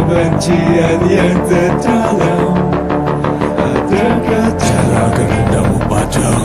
kebencian yang terdalam, adakah cara kerendamu padam?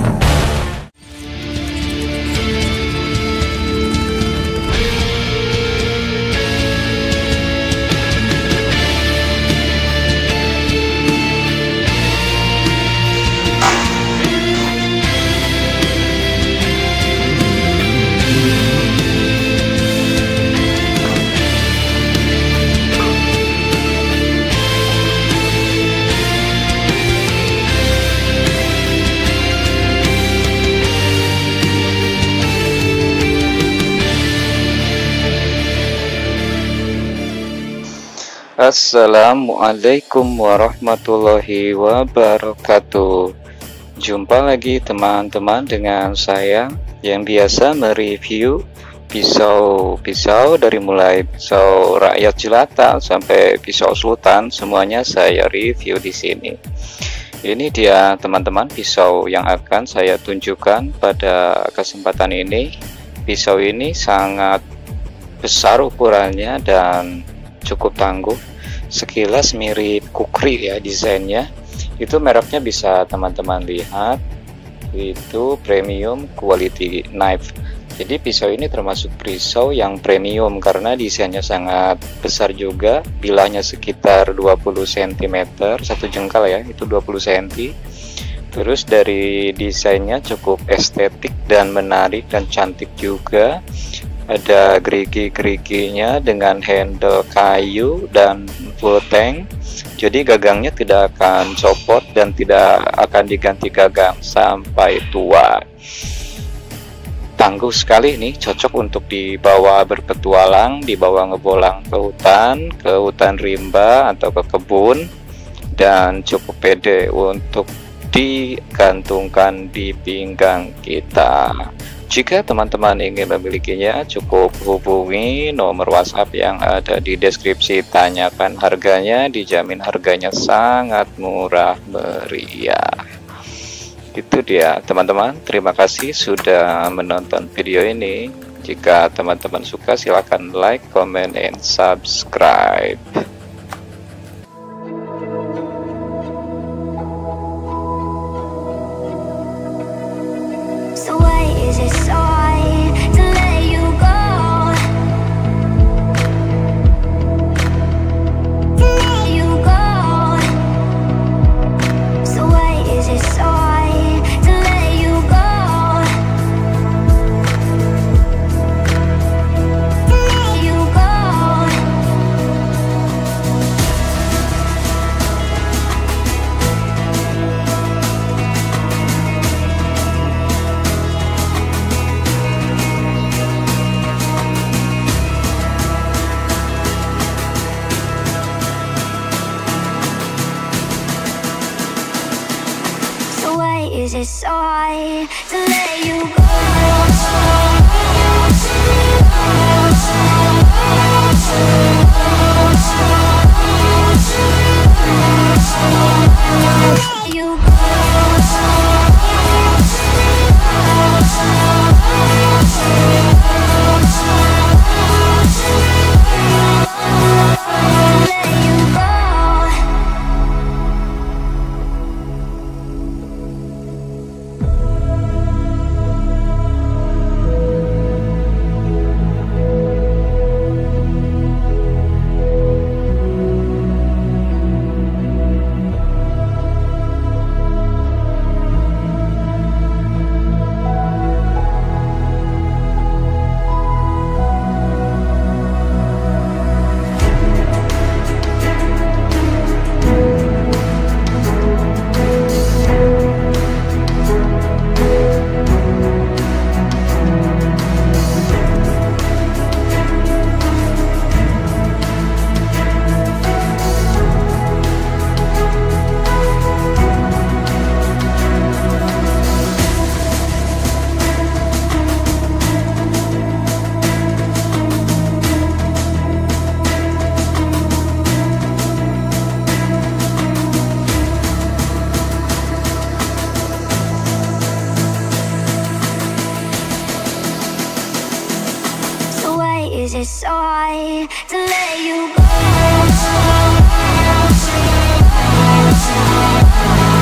Assalamualaikum warahmatullahi wabarakatuh. Jumpa lagi teman-teman dengan saya yang biasa mereview pisau-pisau dari mulai pisau rakyat jelata sampai pisau sultan, semuanya saya review di sini. Ini dia teman-teman pisau yang akan saya tunjukkan pada kesempatan ini. Pisau ini sangat besar ukurannya dan cukup tangguh. Sekilas mirip kukri ya desainnya. Itu mereknya bisa teman-teman lihat, itu premium quality knife. Jadi pisau ini termasuk pisau yang premium karena desainnya sangat besar juga, bilahnya sekitar 20 cm, satu jengkal ya, itu 20 cm. Terus dari desainnya cukup estetik dan menarik dan cantik juga. Ada gerigi-geriginya dengan handle kayu dan full tank, jadi gagangnya tidak akan copot dan tidak akan diganti gagang sampai tua. Tangguh sekali nih, cocok untuk dibawa berpetualang, dibawa ngebolang ke hutan rimba atau ke kebun, dan cukup pede untuk digantungkan di pinggang kita. Jika teman-teman ingin memilikinya, cukup hubungi nomor WhatsApp yang ada di deskripsi. Tanyakan harganya, dijamin harganya sangat murah meriah. Itu dia teman-teman, terima kasih sudah menonton video ini. Jika teman-teman suka, silahkan like, comment, and subscribe. So why is it so hard to let you go? To let you go. So why is it so hard to let you go? To let you go. Is it so hard to let you go? Let you go. go.